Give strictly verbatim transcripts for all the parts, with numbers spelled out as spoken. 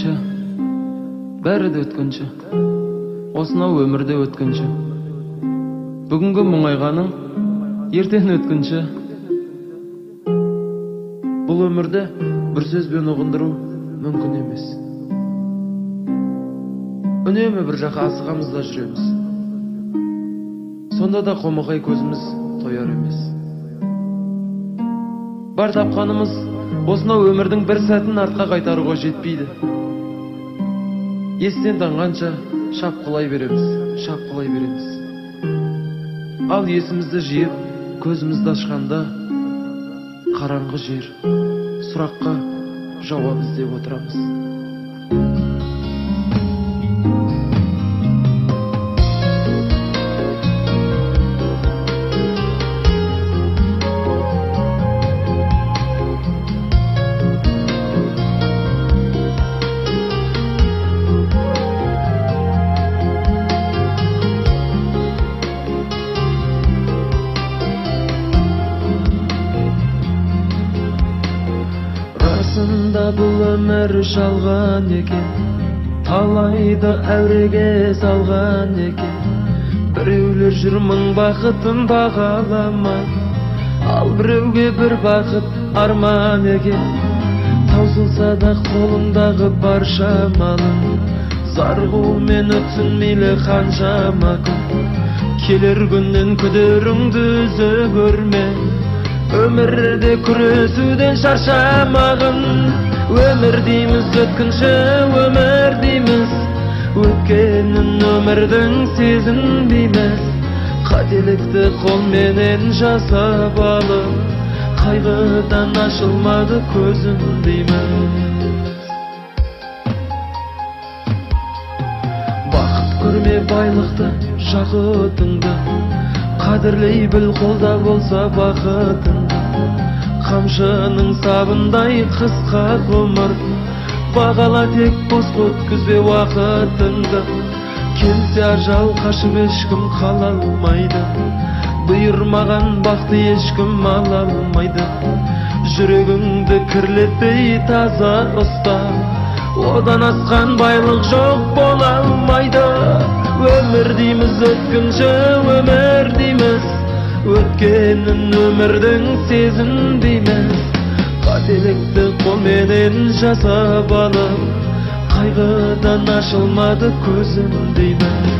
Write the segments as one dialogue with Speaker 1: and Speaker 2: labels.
Speaker 1: өткінші, бәрі де өткінші, осынау өмірде өткінші. Бүгінгі мұңайғаның ертең өткінші. Бұл өмірде бір сөзбен ұғындыру мүмкін емес. Үнемі бір жаққа асығамызда жүреміз. Сонда да қомағай көзіміз тояр емес. Бар тапқанымыз осынау өмірдің бір сәтін артқа қайтаруға жетпейді. Естен танғанша шапқылай береміз, шапқылай береміз. Ал есімізді жиып, көзімізді ашқанда, қараңғы жер, сұраққа жауап іздеп отырамыз.
Speaker 2: Расында бұл өмір жалған екен, талайды әуреге салған екен. Біреулер жүр мың бақытын бағаламай, ал біреуге бір бақыт арман екен. Таусылса да қолыңдағы бар шамалың, зарғумен өтсін мейлі қаншама күн. Келер күннен күдеріңді үзе көрме, өмірде күресуден шаршамағын. Өмір дейміз өткінші, өмір дейміз, өткенін өмірдің сезінбейміз. Қателікті қолменен жасап алып, қайғыдан ашылмады көзім дейміз. Бақыт көрме байлықты, жақытыңды, қадірлей біл қолда болса бақытыңды. Қамшының сабындай қысқа ғұмыр, бағала тек бос өткізбе уақытыңды. Келсе ажал қашып ешкім қала алмайды, бұйырмаған бақты ешкім ала алмайды. Жүрегіңді кірлетпей таза ұста, одан асқан байлық жоқ бола алмайды. Өмір дейміз өткінші, өмір дейміз, өткенін өмірдің сезінбейміз. Қателікті қолменен жасап алып, қайғыдан ашылмады көзім дейміз.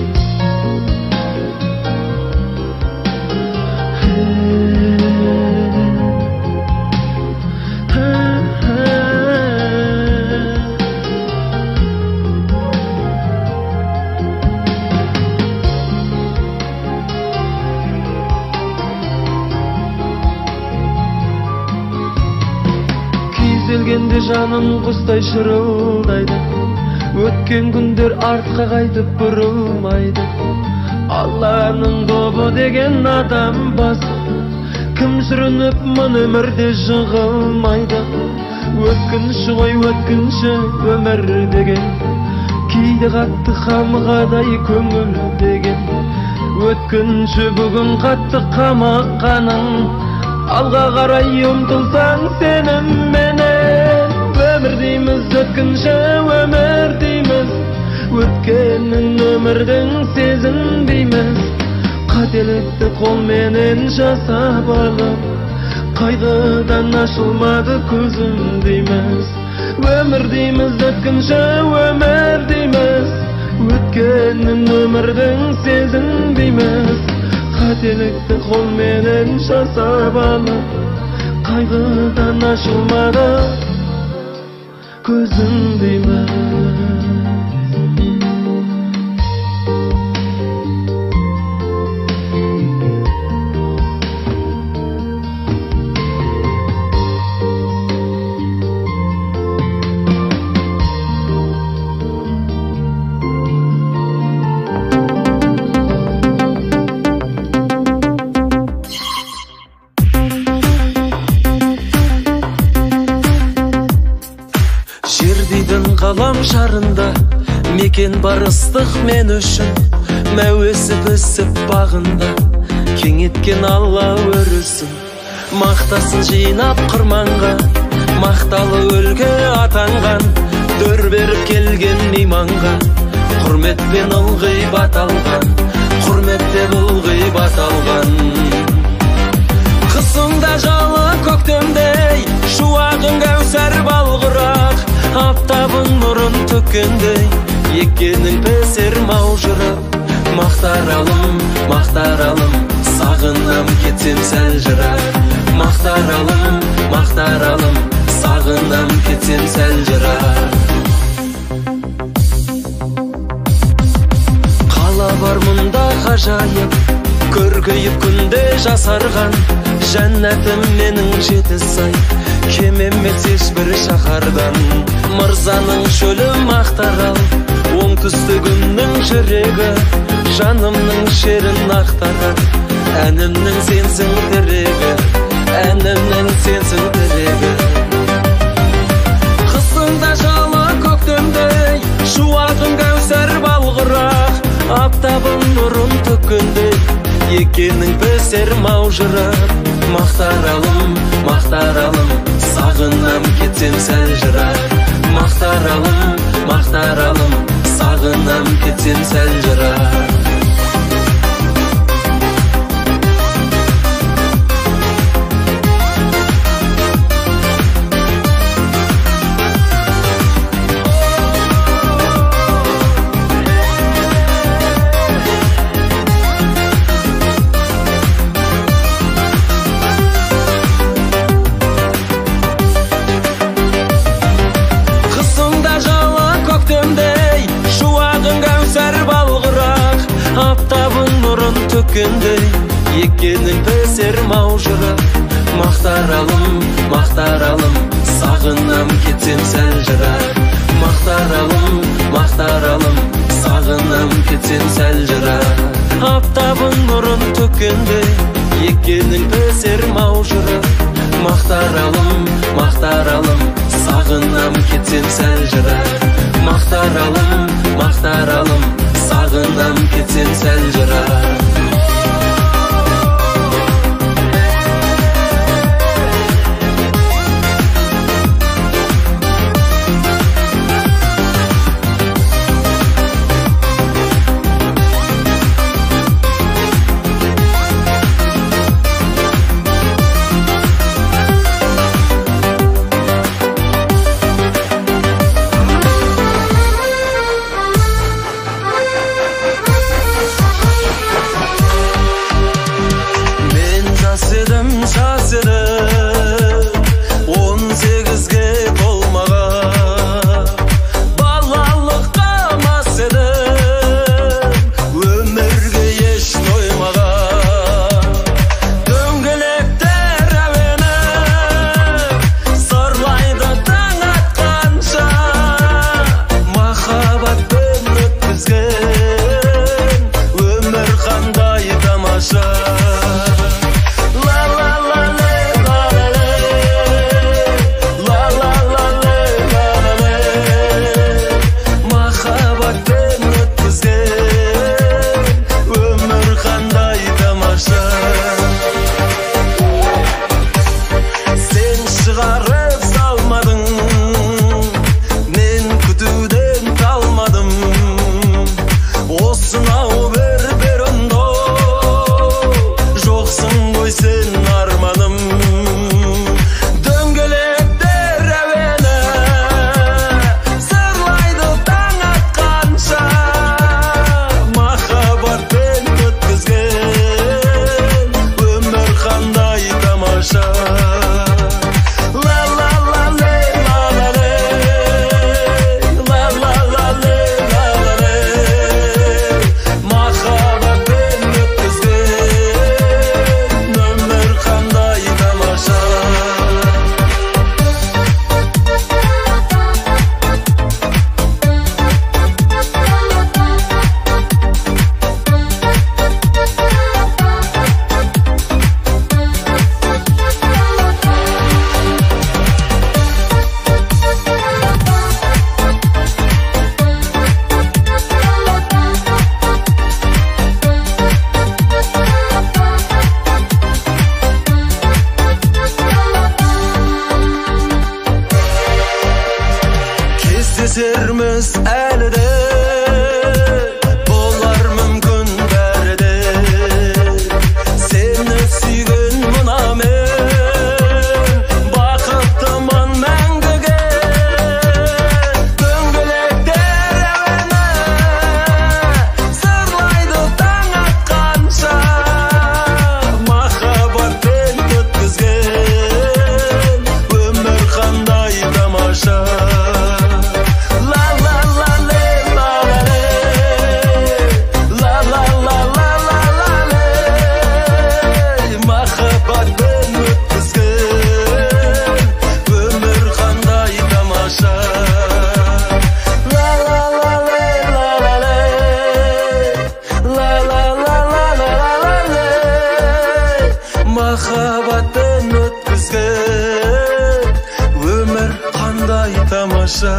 Speaker 2: Келгенде жаным құстай шырылдайды, өткен күндер артқа қайтып бұрылмайды. Алланың добы деген адам басы, кім сүрініп мұн өмірде жығылмайды. Өткінші ғой өткінші өмір деген, кейде қатты қамғадай көңіл деген. Өткінші бүгін қатты қамаққаның, алға қарай ұмтылсаң сенімменен. Өмір дейміз өткінші, өмір дейміз, өткенін өмірдің сезінбейміз. Қателікті қолменен жасап алып, қайғыдан ашылмады көзім дейміз. Өмір дейміз өткінші, өмір дейміз, өткенін өмірдің сезінбейміз. Қателікті қолменен жасап алып, қайғыдан ашылмады көзім дейміз.
Speaker 3: Ғалам шарында мекен бар ыстық мен үшін, мәуесі пісіп бағында кеңеткен алла өрісін. Мақтасын жинап қырманға, мақталы өлке атанған, дөрбе иманға, құрметпен ылғи баталған, құрметтеп ылғи баталған. Қысыңда жалы көктемдей, шуағың кәусар балғырақ, аптабың нұрын төккендей, еккенің песер маужырап. Мақтаралым, мақтаралым, сағынам кетсем сәл жырақ. Мақтаралым, мақтаралым, сағынам кетсем сәл жырақ. Қала бар мұнда ғажайып, көркейіп күнде жасарған, жәннәтім менің жеті сай, кем емес ешбір шаһардан. Мырзаның шөлі Мақтарал, оңтүстігімнің жүрегі, жанымның шерін ақтарар. Әнімнің сенсің тірегі, әнімнің сенсің тірегі. Қысыңда жалы көктемдей, шуағың кәусар балғырақ, аптабың нұрын төккендей, екенің песер маужырап. Мақтаралым, мақтаралым, сағынам кетсем сәл жырақ. Мақтаралым, мақтаралым, сағынам кетсем сәл жырақ. Аптабың нұрын төккендей, еккенің песер маужырап. Мақтаралым, мақтаралым, сағынам кетсем сәл жырақ. Мақтаралым, мақтаралым, сағынам кетсем сәл жырақ. Аптабың нұрын төккендей, еккенің песер маужырап. Мақтаралым, мақтаралым, сағынам кетсем сәл жырақ. Мақтаралым, мақтаралым, сағынам кетсем сәл жырақ. Кездесерміз әлі де, болар мүмкін бәрі де. Сені сүйген мына мен, бақыттымын мәңгіге. Дөңгелектер әуені сырлайды таң атқанша, махаббатпен өткізген өмір қандай тамаша. Махаббатпен өткізген өмір қандай тамаша.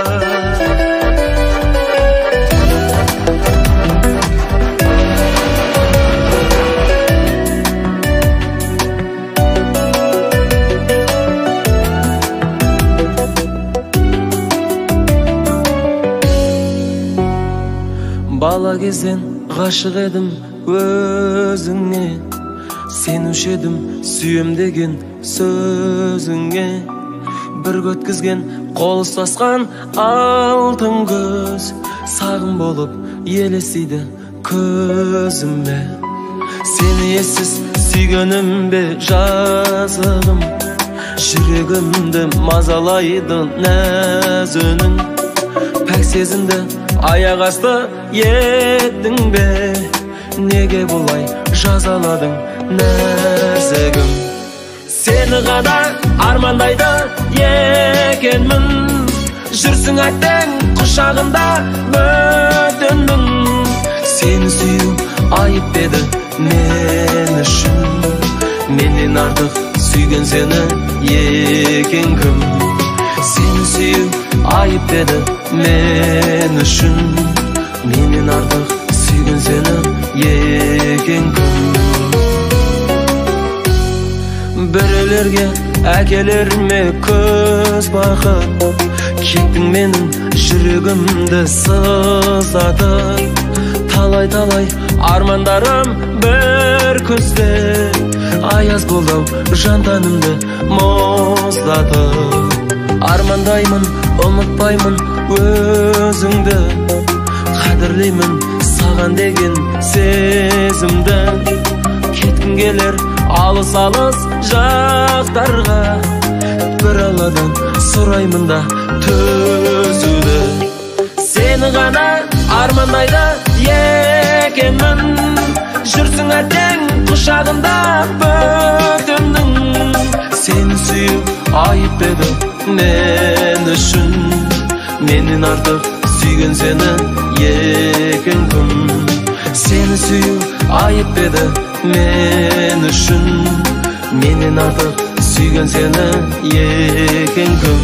Speaker 3: Бала кезден ғашық едім өзіңе, сенуші едім сүйем деген сөзіңе. Бірге өткізген қол ұстасқан алтын көз, сағым болып елесейді көзіме. Сені ессіз сүйгенім бе жазығым, жүрегімді мазалайды нәз үнің. Пәк сезімді аяқ асты еттің бе, неге бұлай жазаладың нәзігім. Сені ғана армандайды екенмін, жүрсің әттең құшағында өтінмін. Сені сүю айып еді мен үшін, менен артық сүйген сені екен кім. Сені сүю айып еді мен үшін, менен артық сүйген сені екен кім. Біреулерге әкелер ме көз бақыт, кеттің менің жүрегімді сыздатып. Талай-талай армандарым бір күзде, аяз болдау жантанымды мұздатып. Армандаймын, ұмытпаймын өзіңді, қадірлеймін саған деген сезімді. Кеткім келер алыс-алыс жақтарға, бір алладан сұраймын да төзуді. Сені ғана армандайды екенмін, жүрсің әттең құшағында өтінмін. Сені сүю айып еді мен үшін, менен артық сүйген сені екен кім. Сені сүю айып еді мен үшін, менен артық сүйген сені екен кім.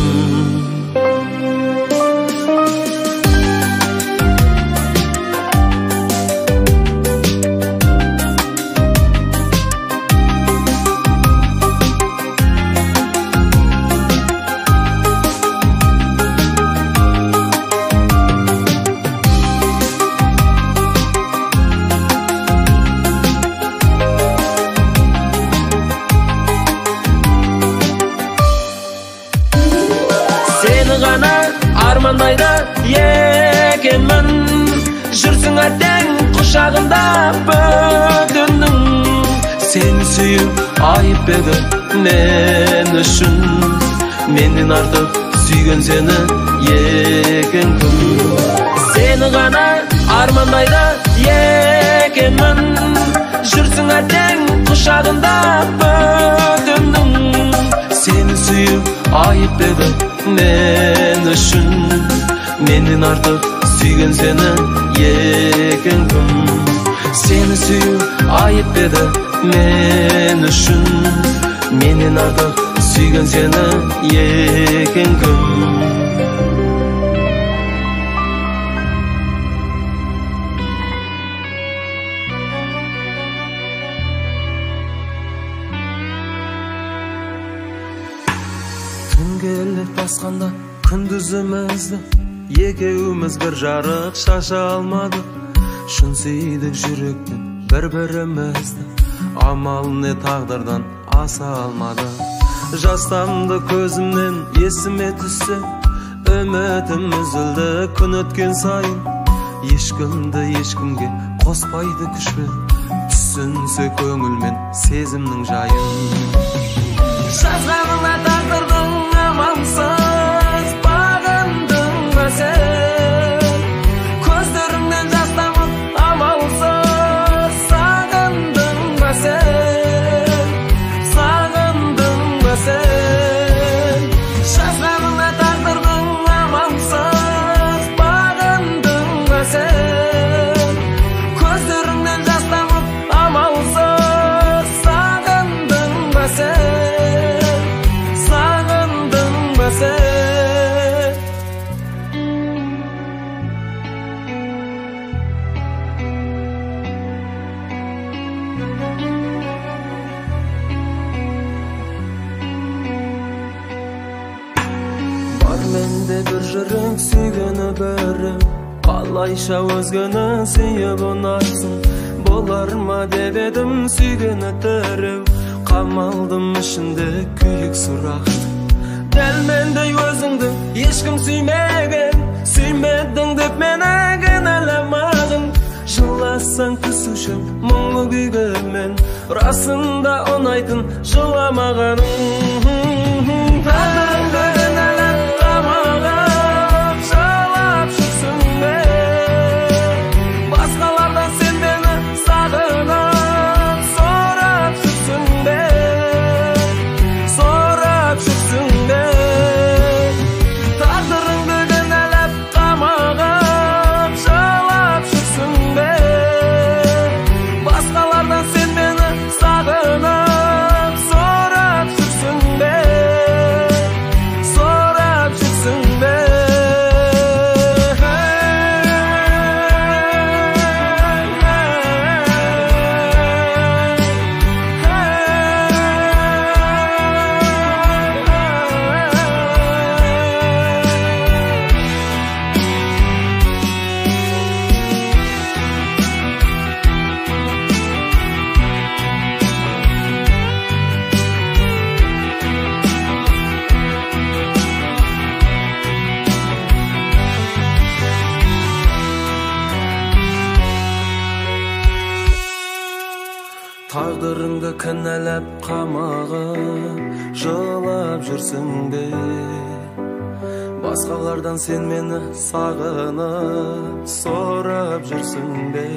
Speaker 3: Ғана армандайды екенмін, жүрсің әттең құшағында өтінмін. Сені сүю айып еді мен үшін, менен артық сүйген сені екен кім. Сені ғана армандайды екенмін, жүрсің әттең құшағында өтінмін. Сені сүю айып еді мен үшін, менен артық сүйген сені екен кім. Сені сүю айып еді мен үшін, менен артық сүйген сені екен кім. Түн келіп басқанда күндізімізді Ekеуміз bir жарық шаша алмадық. Шын сүйдік жүректен бір-бірімізді, амал не тағдырдан аса алмадық. Жастамды көзімнен есіме түссе, үмітім үзілді күн өткен сайын. Ешкімді ешкімге қоспайды күшпен, түсінсе көңілмен сезімнің жайын. Жазғаныңа тағдырдың амалсыз бағындың ба сен? Көздеріңнен жас тамып амалсыз сағындың ба сен? Сағындың ба сен? Жазғаныңа тағдырдың амалсыз бағындың ба сен? Көздеріңнен жас тамып амалсыз сағындың ба сен? Сағындың ба сен? Бар менде бір жүрек сүйгені бірі, қалайша өзгені сүйіп ұнарсың. Болар ма деп едім сүйгені тіреу, қамалдым ішінде күйік сұрақты. Дәл мендей өзіңді ешкім сүймеген, сүймедің деп мені кінәламадың. Жыласаң түсушім мұңлы күйгенмен, расында ұнайтын жыламағаның. Тағдырыңды кінәлап қамалап жылап жүрсің бе? Басқалардан сен мені сағынып сорап жүрсің бе? Сорап жүрсің бе? Тағдырыңды кінәлап қамалап жылап жүрсің бе? Басқалардан сен мені сағынып сорап жүрсің бе? Сорап жүрсің бе? Тағдырыңды кінәлап қамағып жылап жүрсің бе? Басқалардан сен мені сағынып сорап жүрсің бе?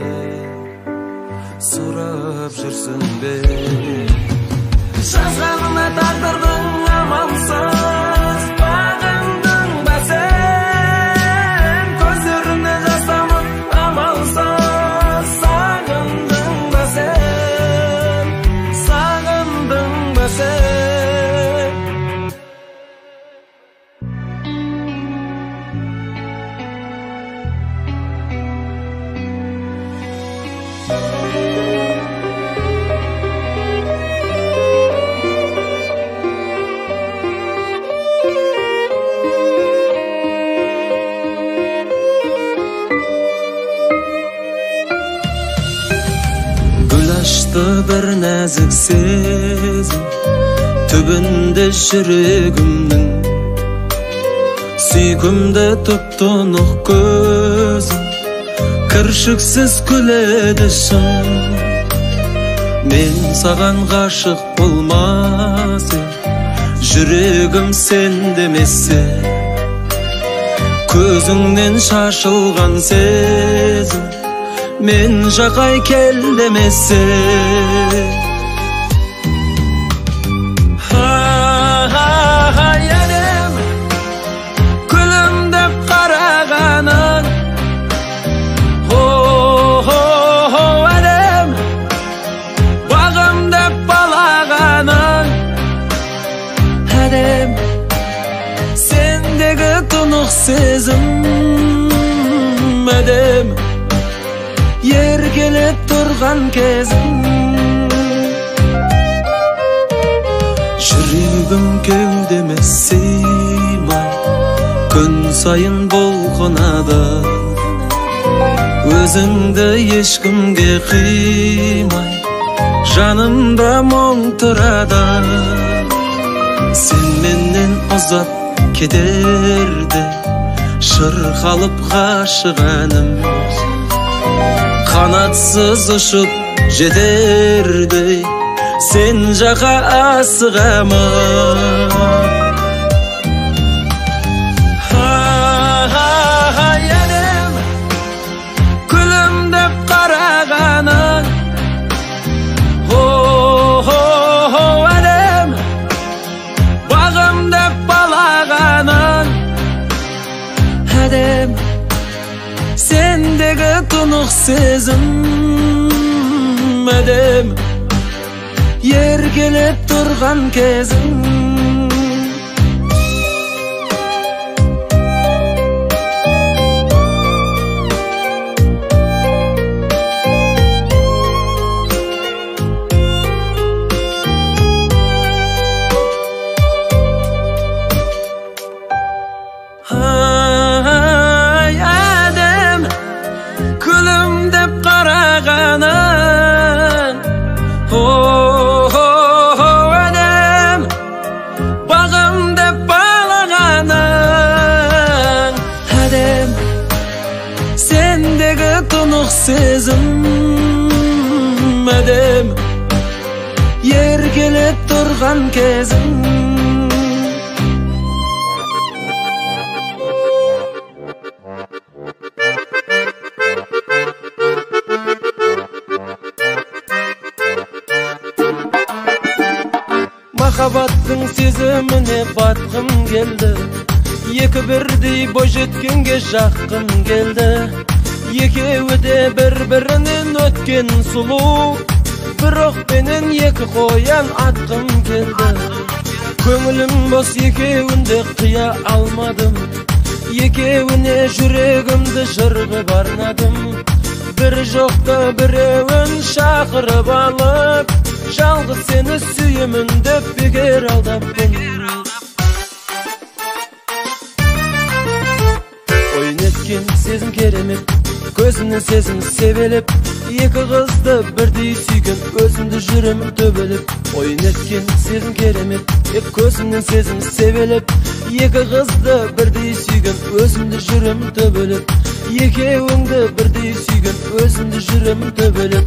Speaker 3: Сорап жүрсің бе? Жазғаныңа тағдырдың амалсыз бағындың ба сен? Көздеріңнен жас тамып амалсыз сағындың ба сен? Сағындың ба сен? Gül açtı bir nazik sezim, tübünde жүрегімнің. Сүйкімді тұп-тұнық көзім, кіршіксіз күледі шын. Мен саған ғашық болмасам, жүрегім сен демесе. Көзіңнен шашылған сезім, мен жақай кел демесе. Ай әлем, күлімдеп қарағаның. О-о-о әлем, бағымдеп балағаның. Әлем, сендегі тұнық сезім. Әлем, еркелеп тұрған кезім. Жүрегім кеудеме сыймай, күн сайын болғанады. Өзіңді ешкімге қимай, жанымда мұң тұрады. Сен менен ұзап кетерде, шырқалып ғашық әнім, қанатсыз ұшып жетердей, сен жақа асығамын. Ай, әнем, күлімдеп қарағаның, о-о-о, әнем, бағымдеп балағаның, әдем, сендегі тұнық сезім, әдем, еркелеп тұрған кезің. Ай, әдем, күлімдеп қарағаның, о-о-о, әдем, бағымдеп балағаның, әдем, сендегі тұнық сезім, әдем, еркелеп тұрған кезің. Махаббаттың сезіміне батқым келді, екі бірдей бой жеткенге жаққым келді. Екеуі де бір-бірінен өткен сұлу, бір оқпенен екі қоян атқым келді. Көңілім бос, екеуінде қия алмадым, екеуіне жүрегімді жырғып арнадым. Bir жоқта біреуін шақырып алып, жалғыз сені сүйемін деп бекер алдаппын. Ойын еткен сезім керемет, көзіңнен сезім себелеп, екі қызды бірдей сүйген, өзімді жүремін төбелеп. Ойын еткен сезім керемет, көзіңнен сезім себелеп, екі қызды бірдей сүйген, өзімді жүремін төбелеп. Екеуіңді бірдей сүйген, өзімді жүремін төбелеп.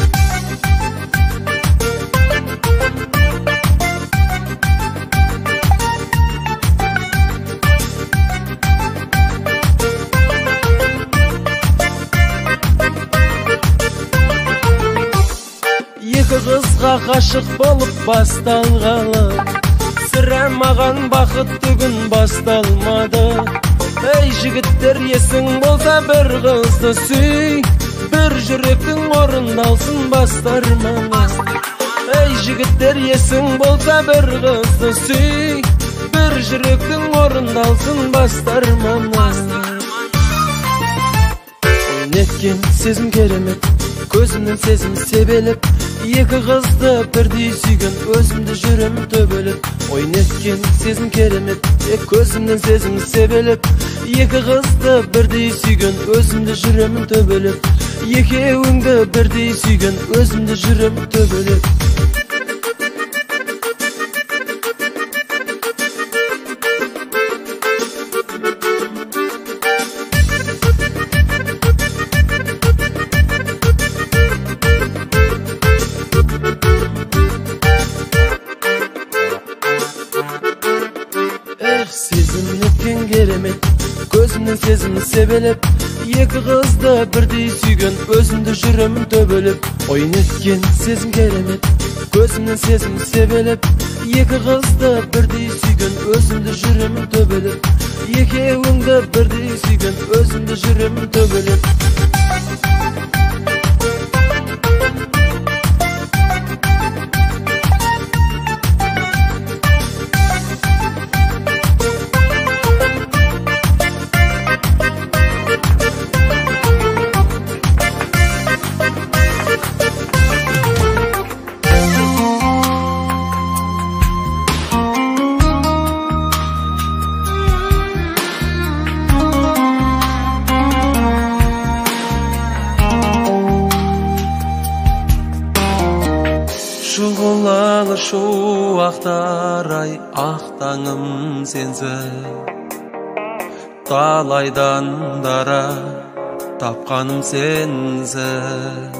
Speaker 3: Екі қызға ғашық болып басталғалы, сірә маған бақытты күн басталмады. Ей жігіттер, есің болса бір қызды сүй, бір жүректің орындалсын бастар маңа. Ей жігіттер, есің болса бір қызды сүй, бір жүректің орындалсын бастар маңа. Ойын еткен сезім керемет, көзімнен сезім себелеп, екі қызды бірдей сүйген, өзімді жүремін төбелеп. Ойын еткен сезім керемет, көзімнен сезім себелеп, екі қызды бірдей сүйген, өзімді жүремін төбелеп. Екеуіңді бірдей сүйген, өзімді жүремін төбелеп. Сезім еткен керемет, көзімнен сезім себелеп, екі қызды бірдей сүйген, өзімді жүремін төбелеп. Ойын еткен сезім керемет, көзімнен сезім себелеп, екі қызды бірдей сүйген, өзімді жүремін төбелеп. Екеуіңді бірдей сүйген, өзімді жүремін төбелеп. ошо ақтарай ақтаңым сенсің. Талайдан дара тапқаным сенсің.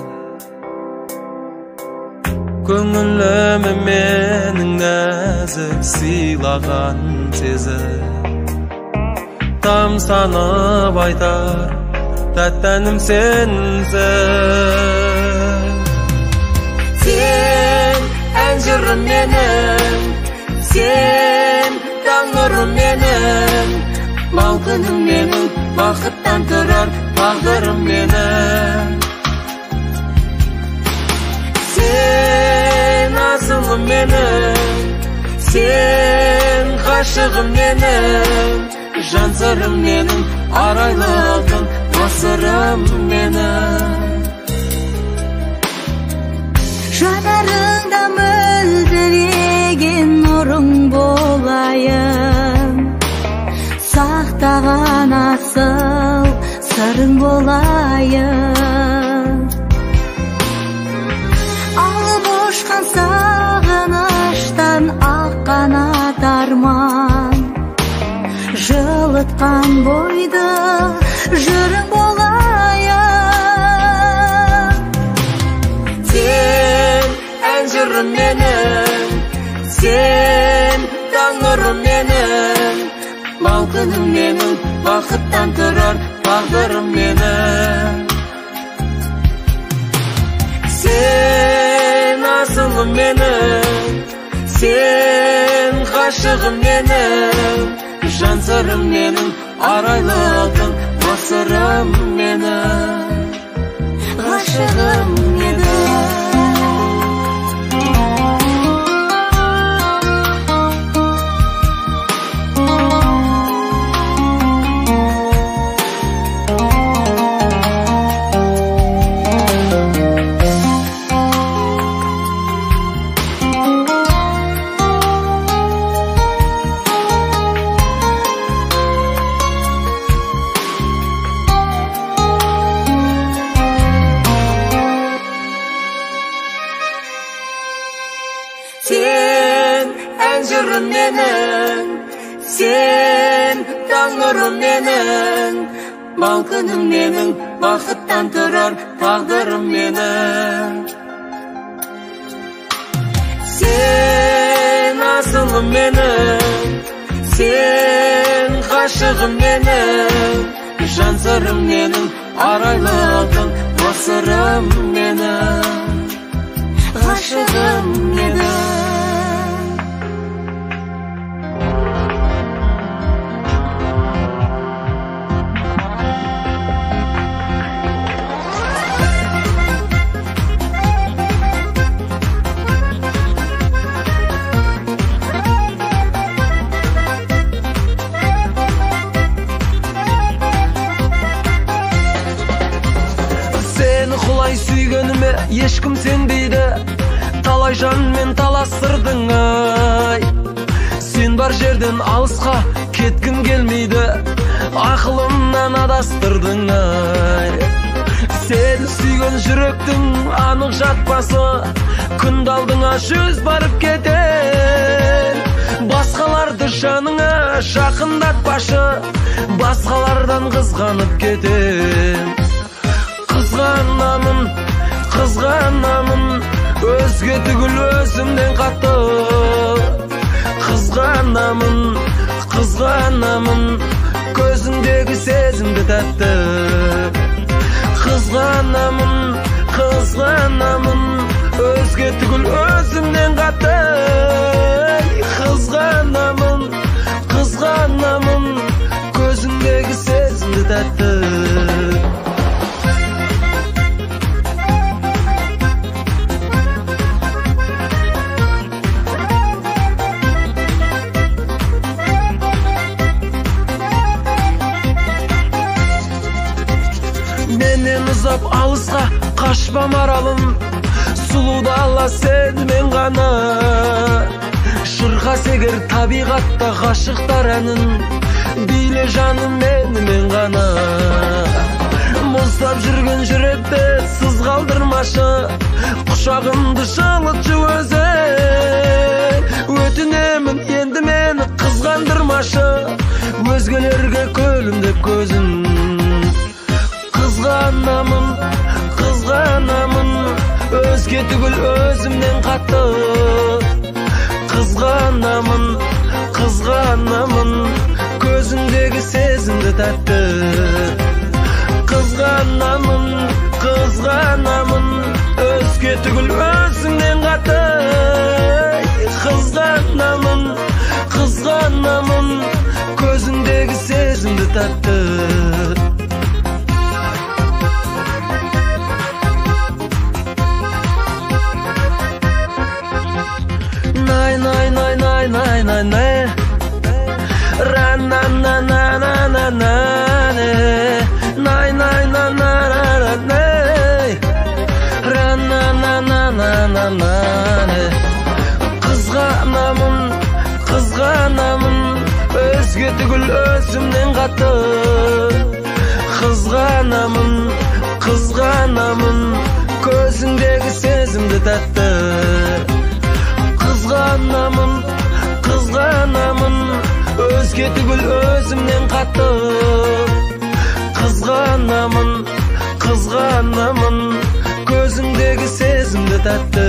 Speaker 3: Көңіліме менің нәзік сыйлаған сезім. Тамсанып айтар тәттәнім сенсің.
Speaker 4: Сен ән жырым менің, сен таңырым менің, мал күнім менің, бақыттан тұрар тағдырым менің. Сен асылым менің, сен ғашығым менің, жан сырым менің, арайлы алтын ғасырым менің.
Speaker 5: Жанарыңда мөлдіреген нұрың болайын, сақтаған асыл сырың болайын. Алып ұшқан сағыныштан ақ қанат арман, жылытқан бойды жырың болайын.
Speaker 4: Сен ән жырым менің, сен таңырым менің, мал күнім менің, бақыттан тұрар тағдырым менің. Сен асылым менің, сен ғашығым менің, жан сырым менің, арайлы алтын ғасырым менің.
Speaker 5: Ғашығым едің.
Speaker 4: Сен ән жырым менің, сен таңырым менің, мал күнім менің, бақыттан тұрар тағдырым менің. Сен асылым менің, сен ғашығым менің, жан сырым менің, арайлы алтын ғасырым менің.
Speaker 5: Ғашығым едің.
Speaker 3: Сені құлай сүйгеніме ешкім сенбейді, талай жанмен таластырдың ай. Сен бар жерден алысқа кеткім келмейді, ақылымнан адастырдың ай. Сені сүйген жүректің анық жатпасы, күнді алдыңа жүз барып кетер. Басқаларды жаныңа жақындатпашы, басқалардан қызғанып кетер. Қызғанамын, қызғанамын, өзге түгіл өзімнен қатты. Қызғанамын, қызғанамын, көзіңдегі сезімді тәтті. Қызғанамын, қызғанамын, өзге түгіл өзімнен қатты. Қызғанамын, қызғанамын, көзіңдегі сезімді тәтті. Менен ұзап алысқа қашпам аралым, сұлуды алла сен мен ғана. Шырқа сегер табиғатта ғашықтар әнін, биле жаным менімен ғана. Мұздап жүрген жүректі сыз қалдырмашы, құшағымды жылытшы өзің. başı özgelerge kölüm dep gözüm kızganamın kızganamın özge tügül özümden katı kızganamın kızganamın gözündeki sezimdi tattı kızganamın kızganamın özge tügül özümden katı kızganamın kızganamın gözündeki sezimdi tattı nay nay nay nay nay nay nay ra na na na na na na nay nay na na na na ra na na na na na na kızganamın kızganamın özge tügül özümden katı kızganamın kızganamın gözündeki sezimdi tattı kızganamın kızganamın özge tügül özümden katı kızganamın kızganamın gözündeki sezimdi tattı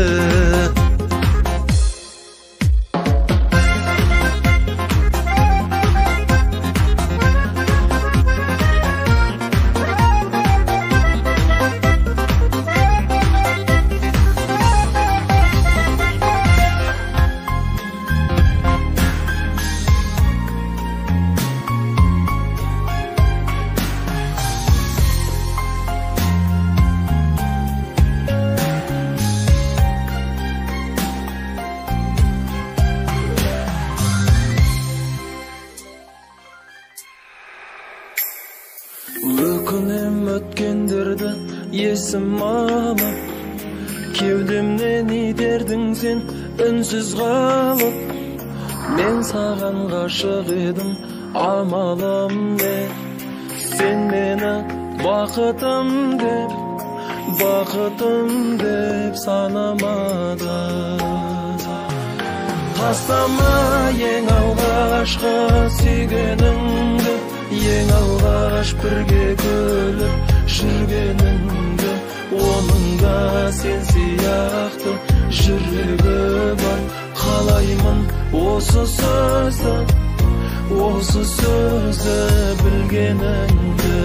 Speaker 3: Ökünüm ötkendirdi yesim alıp kevdemden iterdin sen ünsüz kalıp men sagan gaşık edim amalım ne sen meni bakıtım dep bakıtım dep sanamadın Taslama eng algaşkı sүйгенingdi Ең алғаш бірге күліп жүргеніңді Оның да сен сияқты жүрегі бар Қалаймын осы сөзді, осы сөзді білгеніңді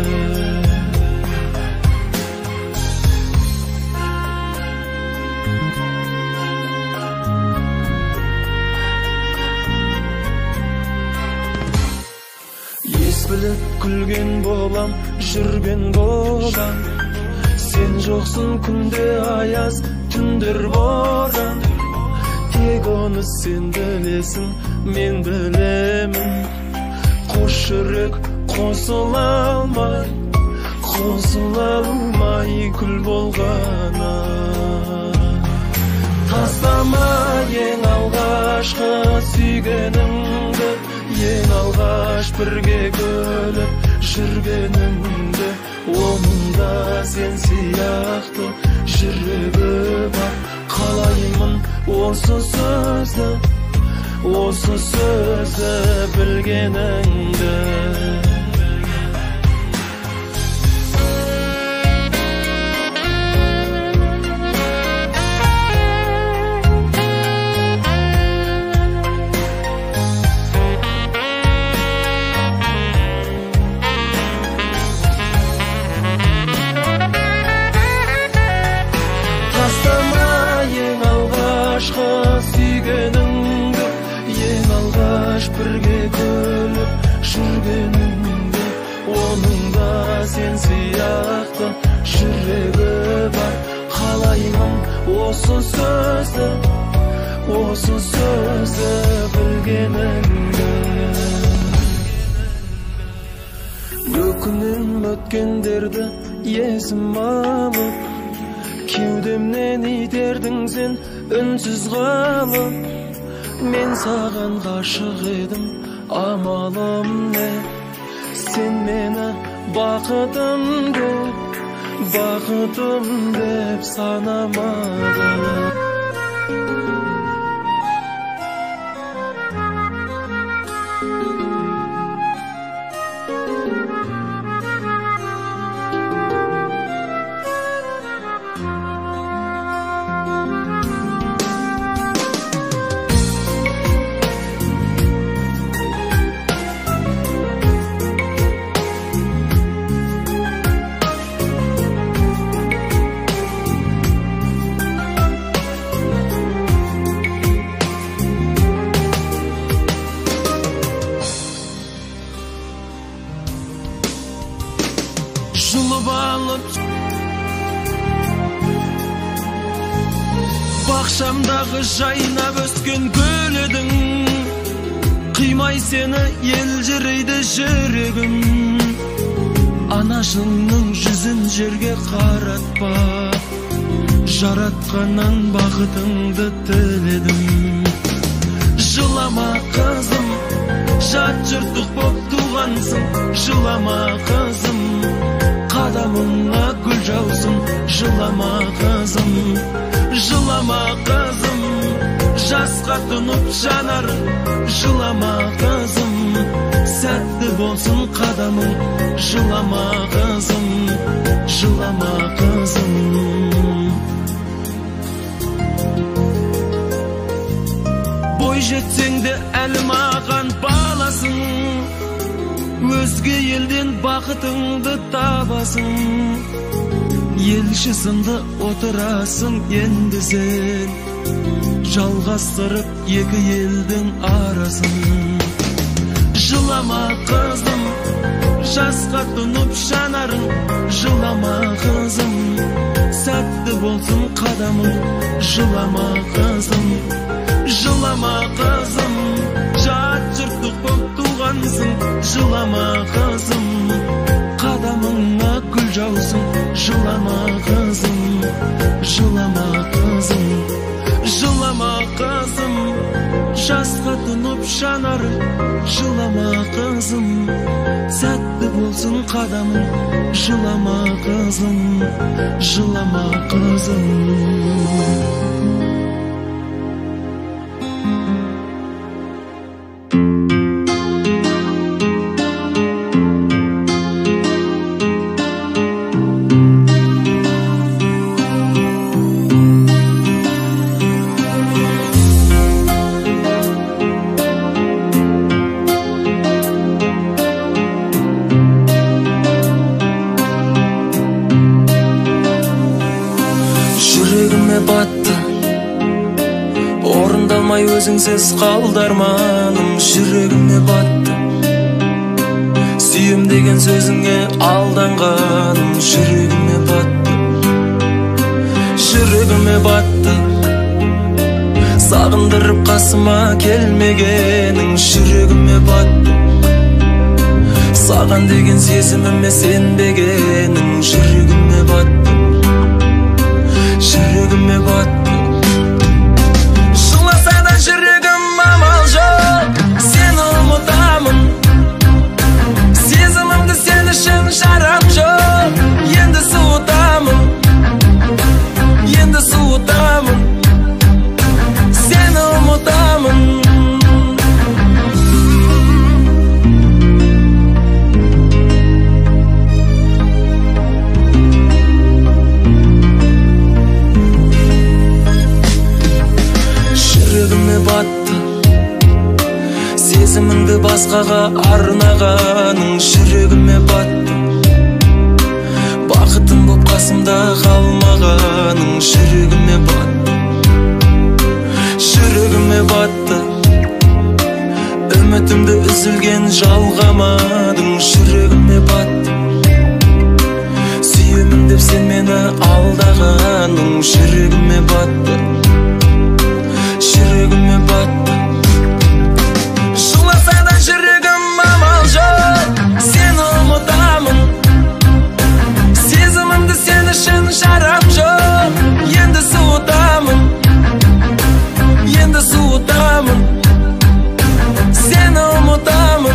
Speaker 3: Bilip күлген болам, жүрген болам Сен жоқсың күнде аяз, түндер боран Тек оны сен білесің, мен білемін Қош жүрек қосыла алмай, қосыла алмай күл болғана Тастама ең алғашқы сүйгеніңді Ең алғаш бірге күліп жүргеніңді Оның да сен сияқты жүрегі бар Қалаймын осы сөзді, осы сөзді білгеніңді сүйгеніңді ең алғаш бірге күліп жүргеніңді оның да сен сияқты жүрегі бар қалаймын осы сөзді осы сөзді білгеніңді өкінем өткендерді есім алып кеудемнен итердің сен үнсіз қалып мен саған ғашық едім амалым не сен мені бақытым деп бақытым деп санамадың Жұлып алып бақшамдағы жайнап өскен гүл едің, қимай сені елжірейді жүрегім. Анашыңның жүзін жерге қаратпа, жаратқаннан бақытыңды тіледім. Жылама қызым, жат жұрттық боп туғансың. Жылама қызым, қадамыңа гүл жаусын. Жылама қызым, жылама қызым, жасқа тұнып жанарың. Жылама қызым, сәтті болсын қадамың. Жылама қызым, жылама қызым. Бой жетсең де әлі маған баласың, өзге елден бақытыңды табасың. Елші сынды отырасың енді сен, жалғастырып екі елдің арасын. Жылама қызым, жасқа тұнып жанарың. Жылама қызым, сәтті болсын қадамың. Жылама қызым, жылама қызым, жат жұрттық боп туғансың. Жылама қызым, қадамыңа гүл жаусын. Жылама қызым, жылама қызым, жылама қызым, жасқа тұнып жанарың. Жылама қызым, сәтті болсын қадамың. Жылама қызым, жылама қызым. Өзіңсіз қалдарманым, жүрегіме батты. Сүйем деген сөзіңе алданғаным, жүрегіме батты. Жүрегіме батты. Сағындырып қасыма келмегенің, жүрегіме батты. Саған деген сезіміме сенбегенің, жүрегіме батты. Жүрегіме батты. Жүрегім амал жоқ, сені ұмытамын. Сезімімді сен үшін жарам жоқ. Енді суытамын, енді суытамын, сені ұмытамын. Жүрегіме батты. Сезіміңді басқаға арнағаның, жүрегіме батты. Бақытым боп қасымда қалмағаның, жүрегіме батты. Жүрегіме батты. Үмітімді үзілген жалғамадың, жүрегіме батты. Сүйемін деп сен мені алдағаның, жүрегіме батты. Жүрегіме батты. Жыласа да жүрегім амал жоқ, сені ұмытамын. Сезімімді сен үшін жарам жоқ. Енді суытамын, енді суытамын, сені ұмытамын.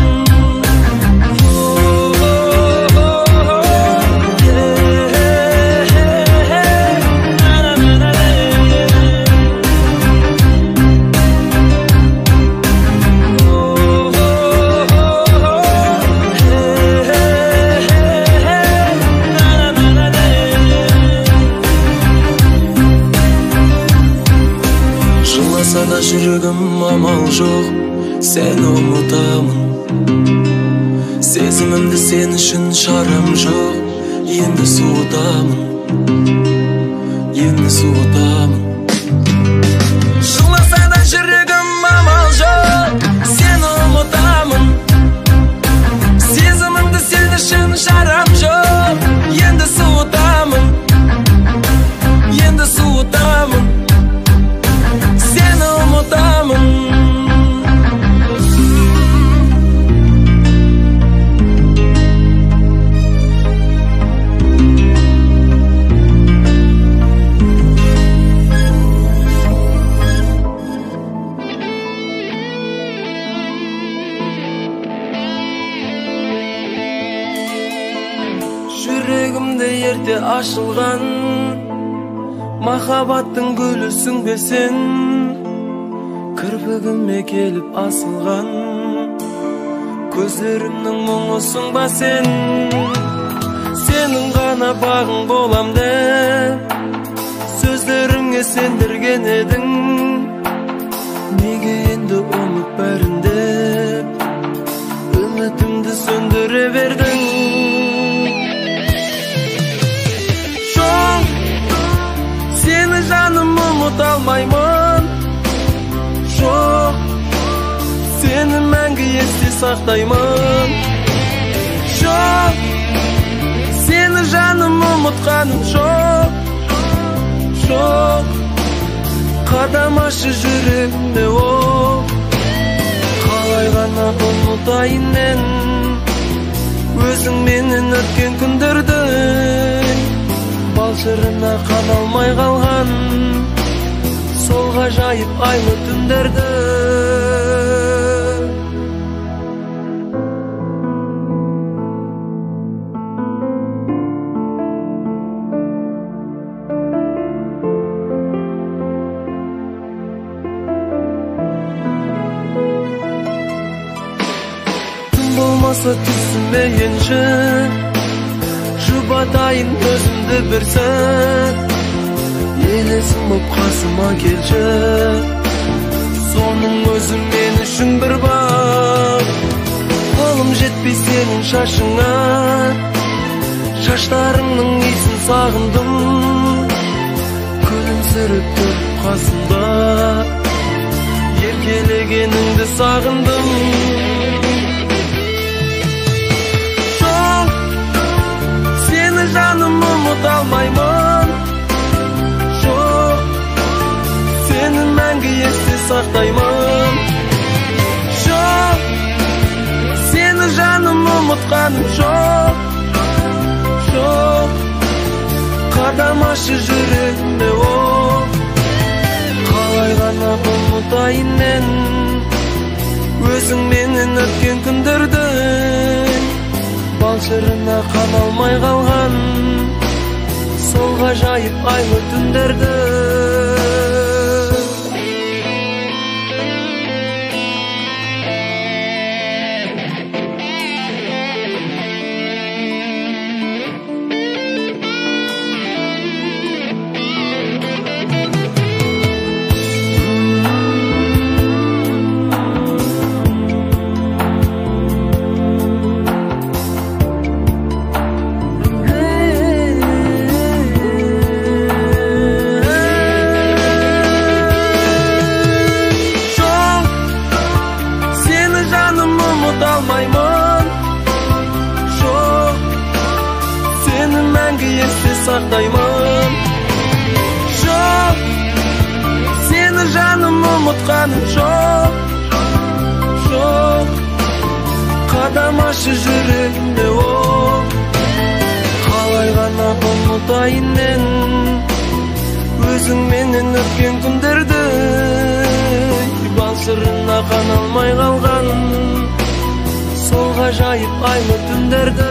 Speaker 3: Да жүрегім амал жоқ, сені ұмытамын. Сезімімді сен үшін шарам жоқ. Енді суытамын, енді суытамын. Жыласа да жүрегім амал жоқ, сені ұмытамын. Сезімімді сен үшін шарам жоқ. жүрегімде ерте ашылған махаббаттың гүлісің бе сен, кірпігіме келіп асылған көздерімнің мұңысың ба сен. Сенің ғана бағың болам деп сөздеріңе сендірген едің, неге енді ұмыт бәрін деп үмітімді сөндіре бердің. Жоқ, сені жаным ұмыт алмаймын. Жоқ, сені мәңгі есте сақтаймын. Жоқ, сені жаным ұмытқаным жоқ. Жоқ, қадам ашы жүрегімде оқ. Қалай ғана ұмытайын мен өзің менен өткен күндерді, балшырына қаналмай қалған сол ғажайып айлы түндерді. Болмаса түсіме енші, жұбатайын өзімді бір сәт, елесім боп қасыма келші, соның өзі мен үшін бір бақ. Қолым жетпей сенің шашыңа, шаштарыңның иісін сағындым, күлімсіреп тұрып қасымда еркелегеніңді сағындым. Жаным ұмыт алмаймын. Жоқ, сені мәңгі есте сақтаймын. Жоқ, сені жаным ұмытқаным жоқ. Жоқ, қадам ашы жүрегімде оқ. Қалай ғана ұмытайын мен өзің менен өткен күндерді, балшырына қаналмай қалған сол ғажайып айлы түндерді. Сақтаймын. Жоқ, сені жаным ұмытқаным жоқ. Жоқ, қадам ашы жүрегімде оқ. Қалай ғана ұмытайын мен өзің менен өткен күндерді, балшырына қаналмай қалған сол ғажайып айлы түндерді.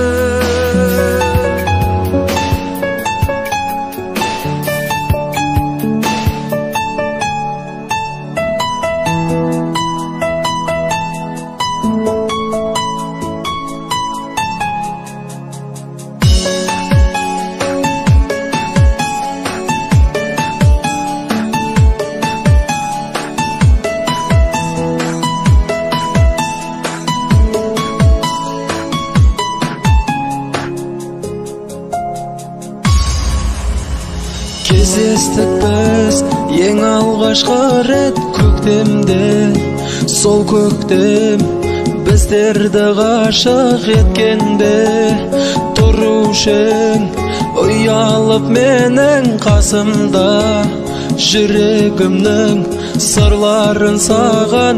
Speaker 2: Кездестік біз ең алғашқы рет көктемде, сол көктем біздерді ғашық еткенде, тұрушың ұялып менің қасымда, жүрегімнің сырларын саған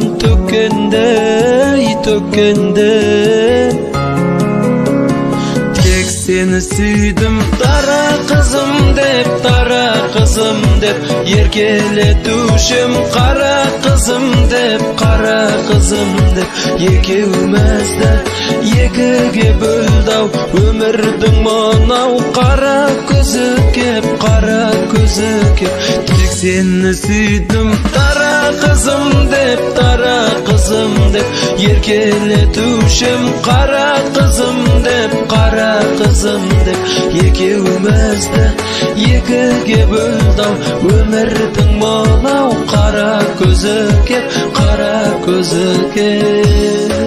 Speaker 2: төккенде, төккенде. Тек seni sүйдім дара қызым деп дара қызым деп еркелетушім қара қызым деп қара қызым деп екеумізді екіге бөлді-ау өмірдің мынау қара көзі кеп қара көзі кеп тек сені сүйдім дара қызым деп дара қызым деп еркелетушім қара қызым деп қара қызым деп екеумізді екіге бөлді-ау өмірдің мынау қара көзі кеп қара көзі кеп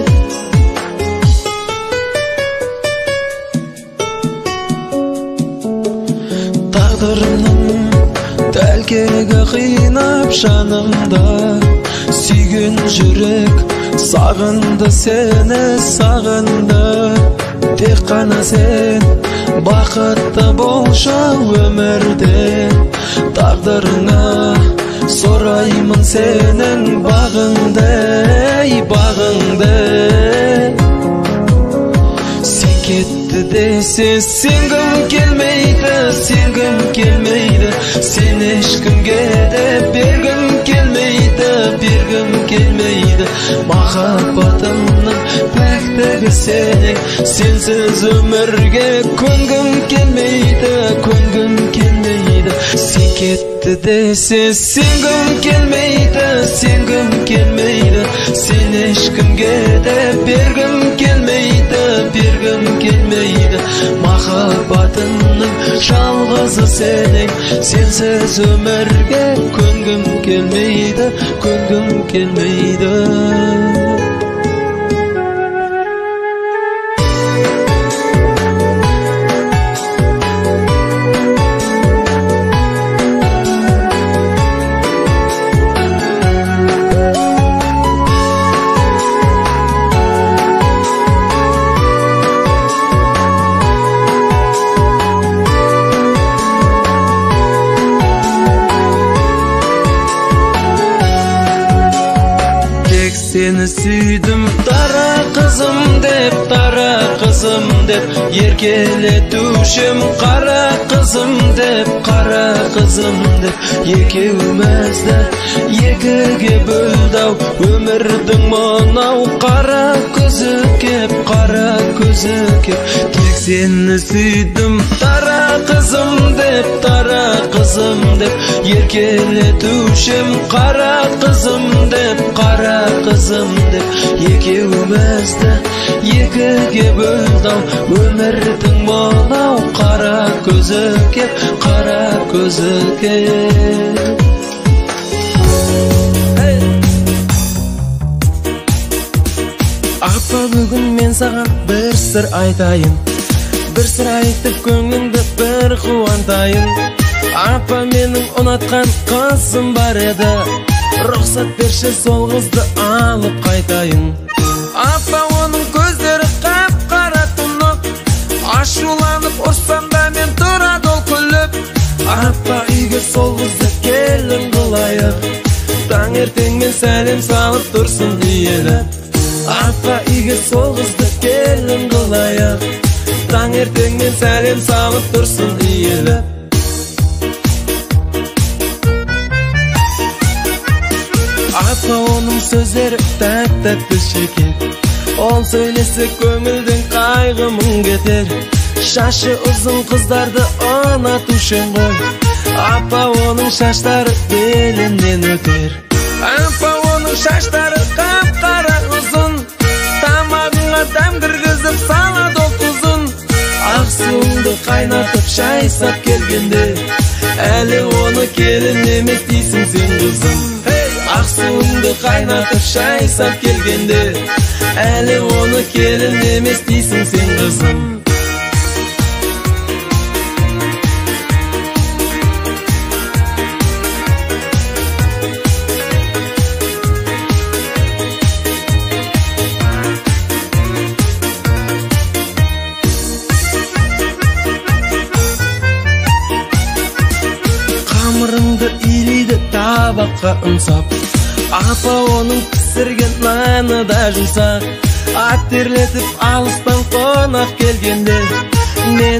Speaker 2: тағдырымның тәлкегі қинап жанымда сүйген жүрек сағынды сені сағынды тек қана сен бақытты болшы өмірде тағдырыңа сұраймын сенің бағыңды бағыңды сен кетті десе сенгім келмейді сенгім келмейді сен ешкімге де бергім келмейді бергім келмейді махаббатымның пәктігі сенің сенсіз өмірге көнгім келмейді көнгім келмейді сен кетті десе сенгім келмейді сенгім келмейді сен ешкімге де бергім келмейді бергім келмейді махаббатымның жалғызы сенің сенсіз өмірге көнгім келмейді көнгім келмейді сені сүйдім дара қызым деп дара қызым деп еркелетушім қара қызым деп қара қызым деп екеумізді екіге бөлді-ау өмірдің мынау қара көзі кеп қара көзі кеп тек сені сүйдім дара қызым деп дара қызым деп еркелетушім қара қызым деп қара қызым деп екеумізді екіге бөлді-ау өмірдің мынау қара көзі кеп қара көзі кеп
Speaker 3: апа бүгін мен саған бір сыр айтайын бір сыр айтып көңіліңді бір қуантайын апа менің ұнатқан қызым бар еді рұқсат берші сол қызды алып қайтайын апа оның көздері қап-қара тұнық ашуланып ұрсам да мен тұрады ол күліп апа үйге сол қызды келін қылайық таңертең мен сәлем салып тұрсын иеліп апа үйге сол қызды келін қылайық таңертең мен сәлем салып тұрсын иеліп апа оның сөздері тәп-тәтті шекер ол сөйлесе көңілдің қайғымың кетер шашы ұзын қыздарды ұнатушың ғой апа оның шаштары белімнен өтер апа оның шаштары қап-қара ұзын тамағыңа дәм кіргізіп салады ол тұзын ақ суыңды қайнатып шай сап келгенде әлі оны келін емес дейсің сен қызым ақ суыңды қайнатып шай сап келгенде әлі оны келін емес дейсің сен қызым қамырыңды илейді табаққа ұнсап апа оның пісірген наны да жұмсақ ат терлетіп алыстан қонақ келгенде мен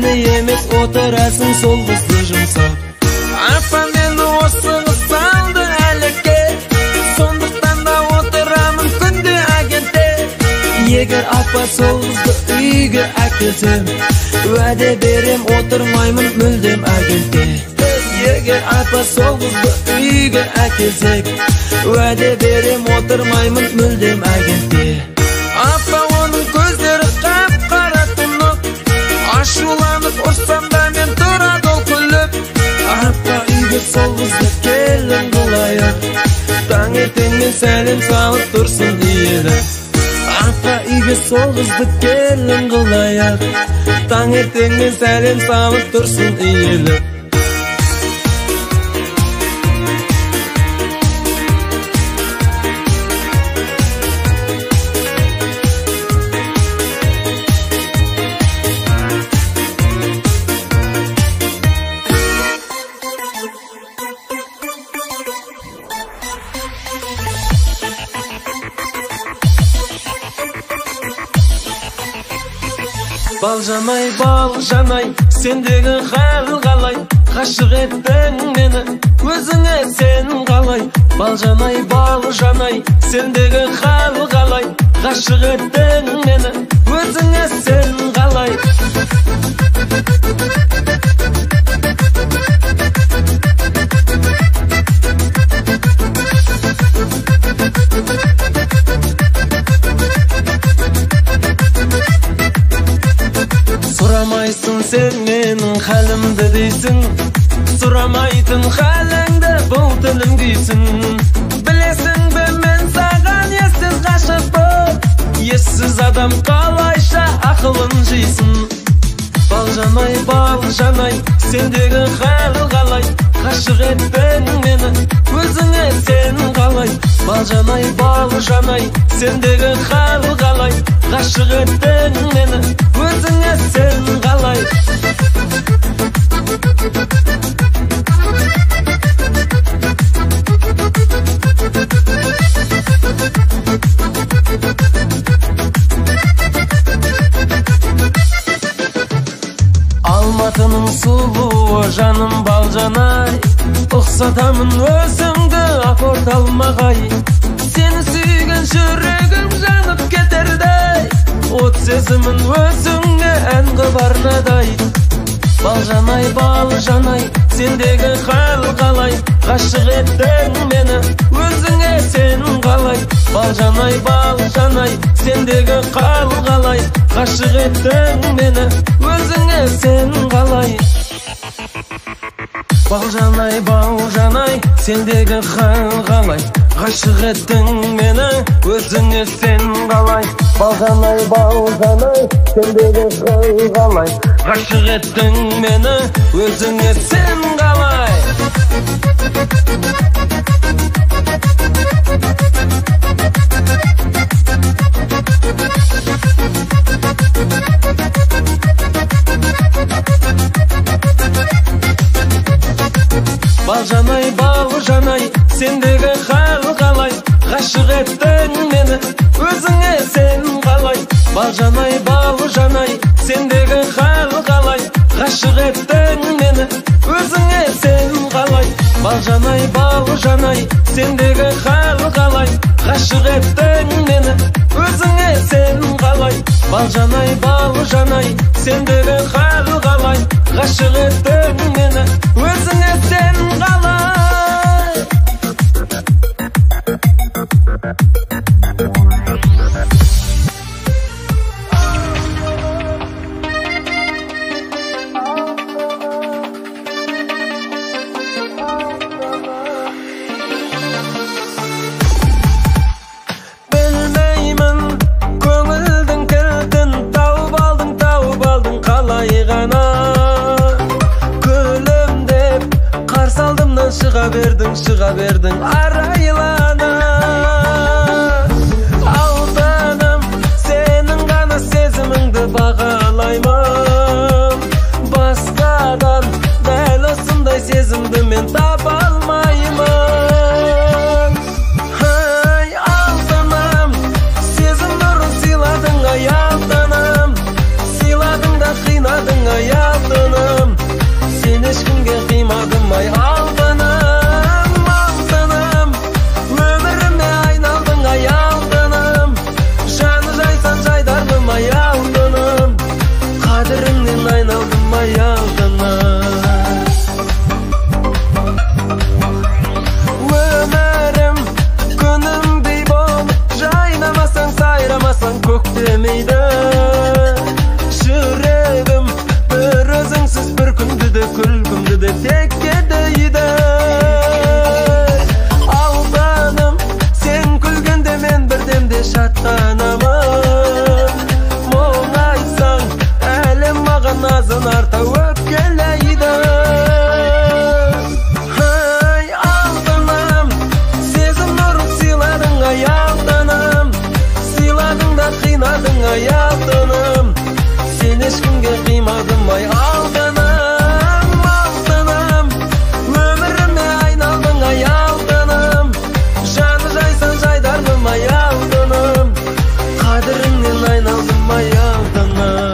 Speaker 3: отырасың сол қызды жұмсап.
Speaker 4: Апа мені осы қыз салды әлікке, сондықтан да отырамын күнде агентте.
Speaker 3: Егер апа сол қызды үйге әкелсем, уәде берем отырмаймын мүлдем агентте. Егер апа сол қызды үйге әкелсек, уәде берем отырмаймын мүлдем агентте.
Speaker 4: Апа оның көздері қап-қара тұнық, ашуланып ұрсам да мен тұрады ол күліп.
Speaker 3: Апа үйге сол қызды келін қылайық, таңертеңмен сәлем салып тұрсын иелі. Апа үйге сол қызды келін қылайық, таңертеңмен сәлем салып тұрсын иелі.
Speaker 4: Балжанай, балжанай, сендегі хал қалай, ғашық еттің мені, өзіңе сен қалай. Балжанай, балжанай, сендегі хал қалай, ғашық еттің мені, өзіңе сен қалай.
Speaker 3: Сұрамайсың сен менің хәлімді дейсің, сұрамайтын хәліңді бұл тілім дейсің.
Speaker 4: Білесің бе мен саған ессіз ғашықпын, ессіз адам қалайша ақылын жейсің.
Speaker 3: Балжанай, балжанай, сендегі хәл қалай, ғашық еттің мені, өзіңе сен қалай. Балжанай, балжанай, сендегі хәл қалай, ғашық еттің мені, өзіңе сен қалай. Алматының сұлуы жаным балжанай, ұқсатамын өзіңді апорт алмағай.
Speaker 4: Сені сүйген жүрегім жанып кетердей,
Speaker 3: от сезімін өзіңе ән қып арнадай. Балжанай, балжанай, сендегі хәл қалай, ғашық еттің мені, өзіңе сен қалай. Балжанай, балжанай, сендегі хәл қалай, ғашық еттің мені, өзіңе сен қалай. Балжанай, балжанай, сендегі хәл қалай, ғашық еттің мені, өзіңе сен қалай. Балжанай, балжанай, сендегі хәл қалай, ғашық еттің мені, өзіңе сен қалай. Балжанай, балжанай, сендегі хәл қалай, ғашық еттің мені, өзіңе сен қалай. Балжанай, балжанай, сендегі хәл қалай, ғашық еттің мені, өзіңе сен қалай. Балжанай, балжанай, сендегі хәл қалай, ғашық еттің мені, өзіңе сен қалай. Балжанай, балжанай, сендегі хәл қалай, ғашық еттің мені, өзіңе сен қалай.
Speaker 4: Білмеймін көңілдің кілтін, тауып алдың, тауып алдың қалай ғана.
Speaker 3: Күлімдеп қарсы алдымнан шыға бердің, шыға бердің арайлана.
Speaker 4: Алтыным, сенің ғана сезіміңді бағалаймын.
Speaker 3: Басқадан дәл осындай сезімді мен таба алмаймын.
Speaker 4: Ай, алтыным, сезім нұрын сыйладың ай алтыным,
Speaker 3: сыйладың да қинадың ай алтыным. назын арта өпкелейді. Ай, алтыным, сезім нұрын сыйладың ай алтыным, сыйладың да қинадың ай алтыным, сен ешкімге қимадым ай алтыным, алтыным, өміріме айналдың ай алтыным, жаны жайсан жайдарлым ай алтыным, қадіріңнен айналдым ай алтыным.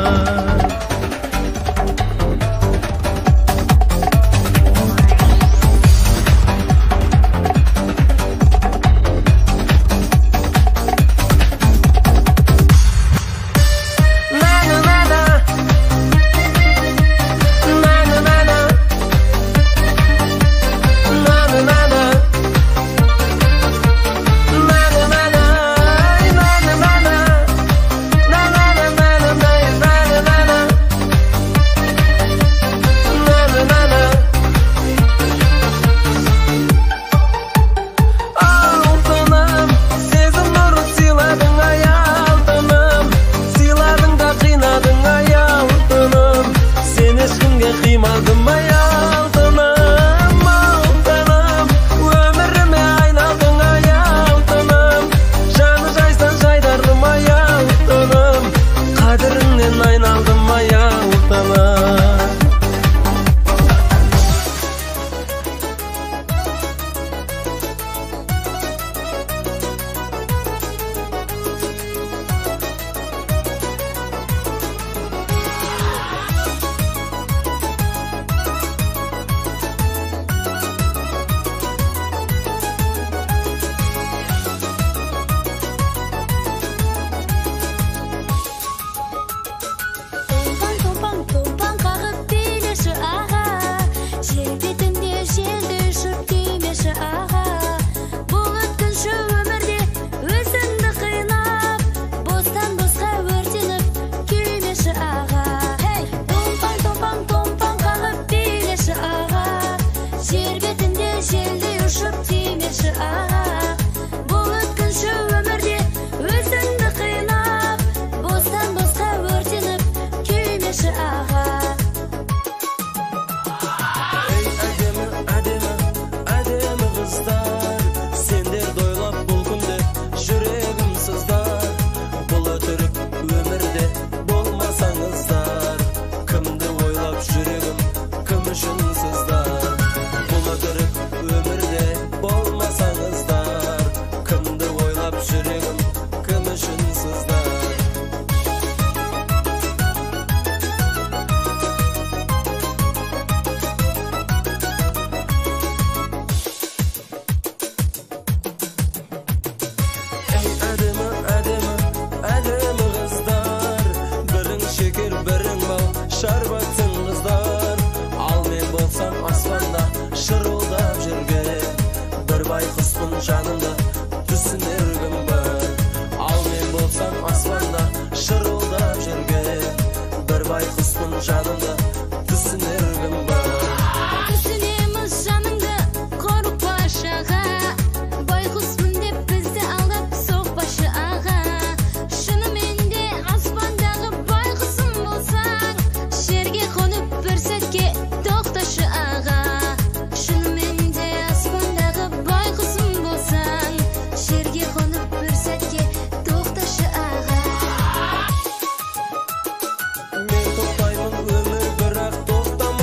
Speaker 3: To'xtayman, өмір бірақ тоқтамайды.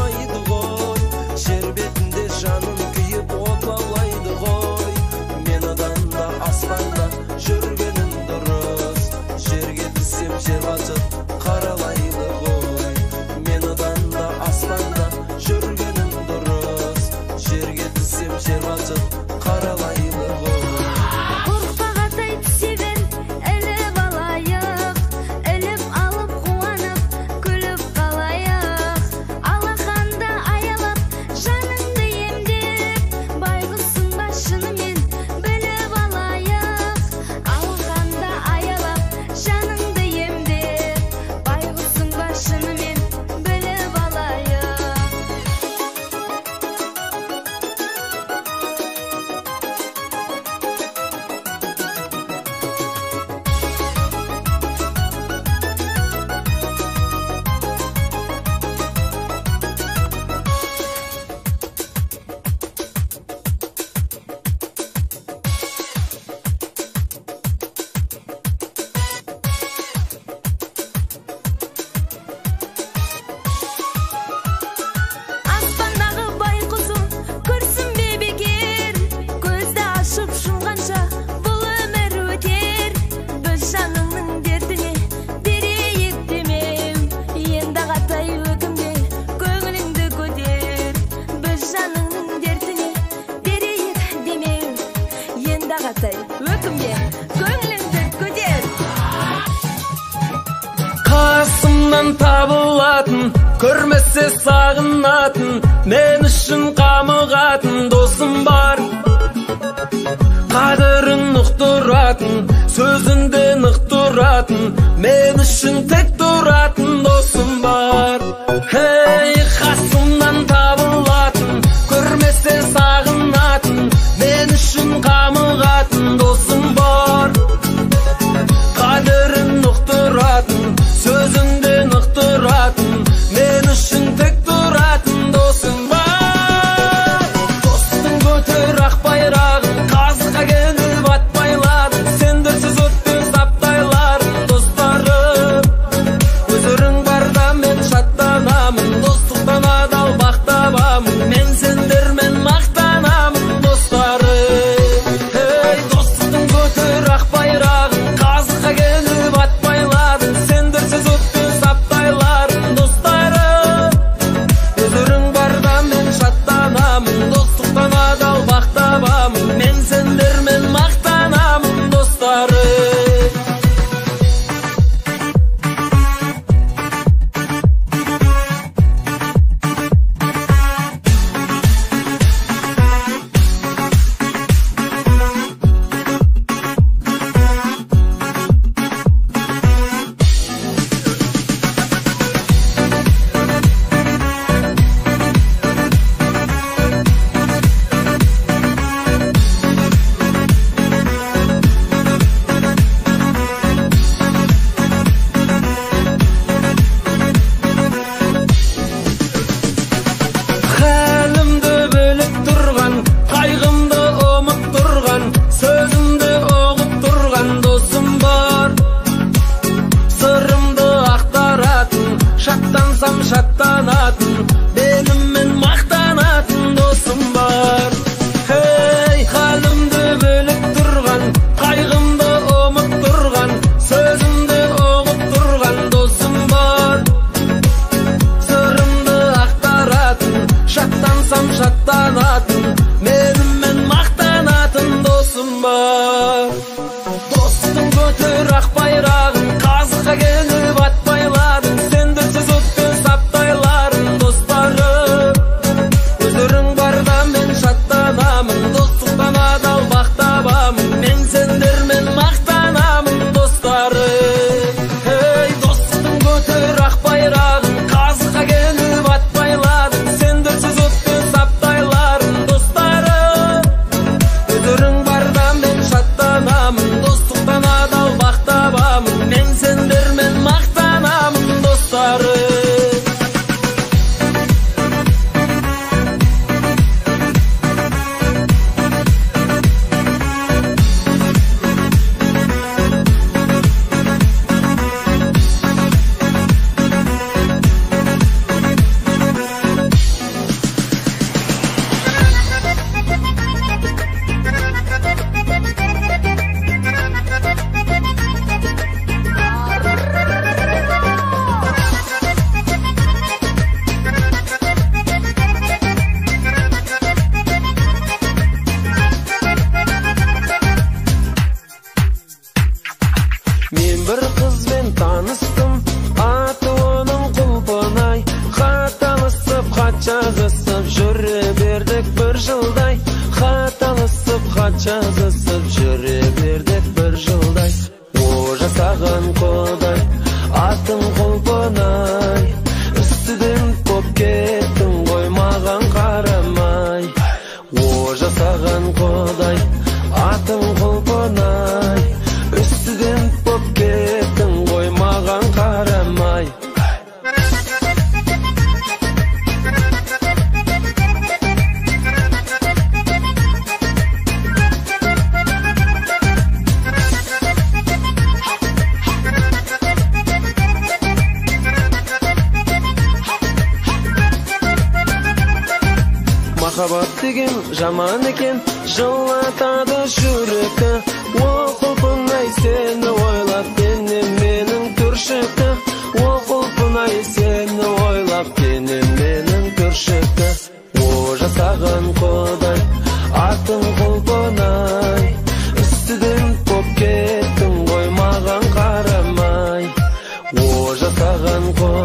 Speaker 4: Қашан табылатын, көрмесе сағынатын, мен үшін қамығатын досым бар. Қадірін ұқтыратын, сөзінде нық тұратын, мен үшін тек тұратын досым бар. Хей, қасымнан табылатын, көрмесе сағынатын, мен үшін қамығатын досым бар. Қадірін ұқтыратын, сөзінде нық тұратын, мен үшін тек тұратын досым бар. Достың көтер ақ байрағын, қазыққа келіп ат байладың, сендерсіз өтті саптайларым достарым. Өзірің барда мен шаттанамын, достықтан адал бақ табамын, мен сендермен мақтанамын достарым. Ей, достықтың көтер ақ байрағын, қазыққа келіп ат байладың, сендерсіз өтті саптайларым достарым. Өзірің барда мен шаттанамын, достықтан адал бақ табамын, мен сендермен мақтанамын достарым. Хәлімді біліп тұрған, қайғымды ұмыт тұрған, сөзімді оғып тұрған досым бар. Сырымды ақтаратын, шаттансам шаттанатын, беліммен мақтанатын досым бар. Хей, хәлімді біліп тұрған, қайғымды ұмыт тұрған, сөзімді оғып тұрған досым бар. Сырымды ақтаратын, шаттансам шаттанатын, менімен мақтанатын досым бар. Достың көтер ақ байрағын, қазыққа келіп ат байладың, сендерсіз өтті саптайларым достарым. Өзірің барда мен шаттанамын, достықтан адал бақ табамын, мен сендермен мақтанамын достарым. Ей, достың көтер ақ байрағын, қазыққа келіп ат байладың, сендерсіз өтті саптайларым достарым. Өзірің барда мен шаттанамын, достықтан адал бақ табамын, мен сендермен мақтанамын достарым. Мен бір қызбен таныстым, аты оның Құлпынай. Хат алысып, хат жазысып, жүре бердік бір жылдай. Хат алысып, хат жазысып, жүре бердік бір жылдай. О, жасаған Құдай, атың Құлпынай. Үстіден боп кеттің ғой маған қарамай. О, жасаған Құдай, атың Құлпынай. Үстіден боп кеттің ғой маған қарамай. Махаббат деген жаман екен, жылатады жүректі. О, Құлпынай, сені ойлап пенен менің түршікті. О, Құлпынай, сені ойлап пенен менің түршікті. О, жасаған Құдай, атың Құлпынай. Үстіден боп кеттің ғой маған қарамай. О, жасаған Құдай.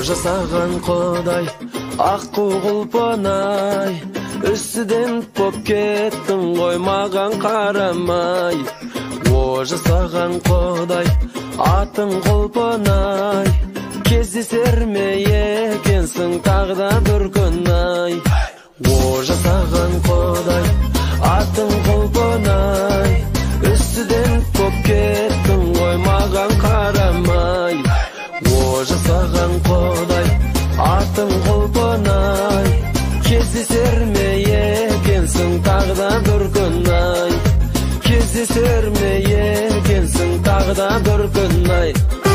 Speaker 3: жасаған Құдай аққу құлпынай, үстіден поп кеттің ғой маған қарамай. О жасаған Құдай атың құлпынай, кездесер ме екенсің тағда бір күн ай. О жасаған Құдай атың құлпынай, үстіден поп кеттің ғой маған қарамай. О жасаған Құдай атың құлпынай, кездесер ме екенсің тағда бір күн ай. Кездесер ме екенсің тағда бір күн ай.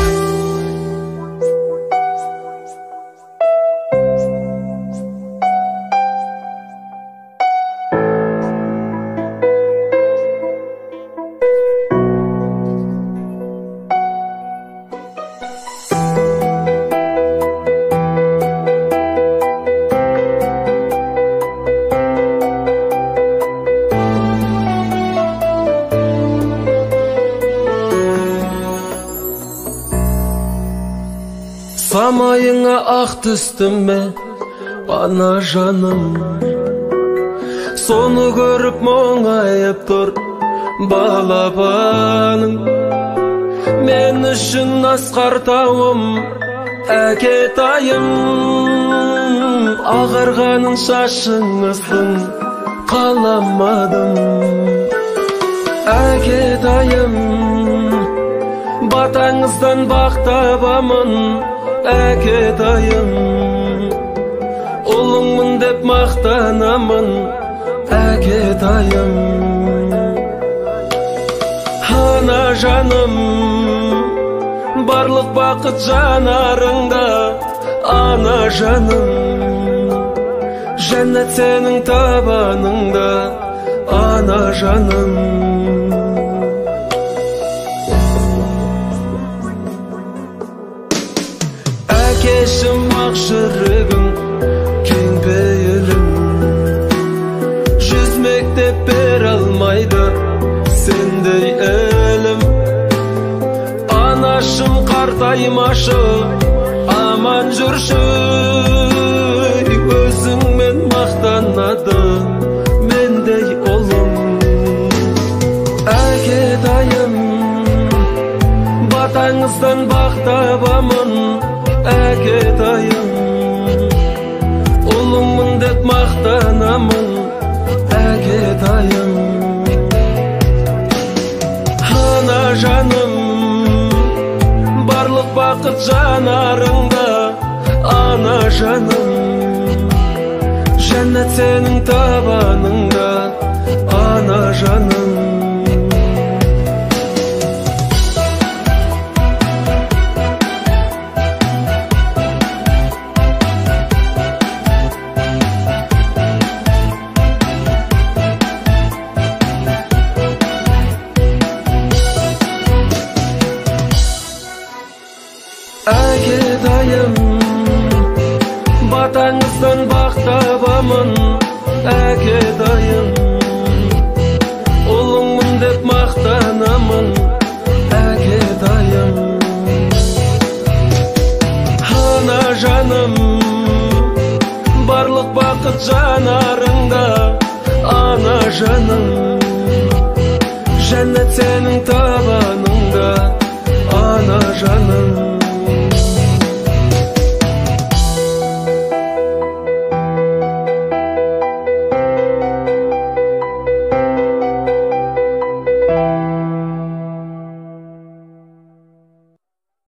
Speaker 2: Самайыңа ақ түстім ме, ана жаным, соны көріп мұңайып тұр балапаның. Мен үшін асқар тауым, әкетайым, ағарғаның шашыңыздың қаламадым. Әкетайым, батаңыздан бақ табамын, әкетайым, ұлыңмын деп мақтанамын, әкетайым. Ана жаным, барлық бақыт жанарыңда, ана жаным, жәннат сенің табаныңда, ана жаным. Әкешім ақ жүрегім, кең пейілім, жүз мектеп бере алмайды сендей әлім. Анашым қартаймашы, аман жүрші, өзіңмен мақтанады мендей ұлым. Әкетайым, батаңыздан бақ табамын, әкетайым, ұлыңмын деп мақтанамын, әкетайым. Ана жаным, барлық бақыт жанарыңда, ана жаным, жәннат сенің табаныңда, ана жаным. Әкетайым, батаңыздан бақ табамын, әкетайым, ұлыңмын деп мақтанамын, әкетайым. Ана жаным, барлық бақыт жанарыңда, ана жаным, жәннат сенің табаныңда, ана жаным.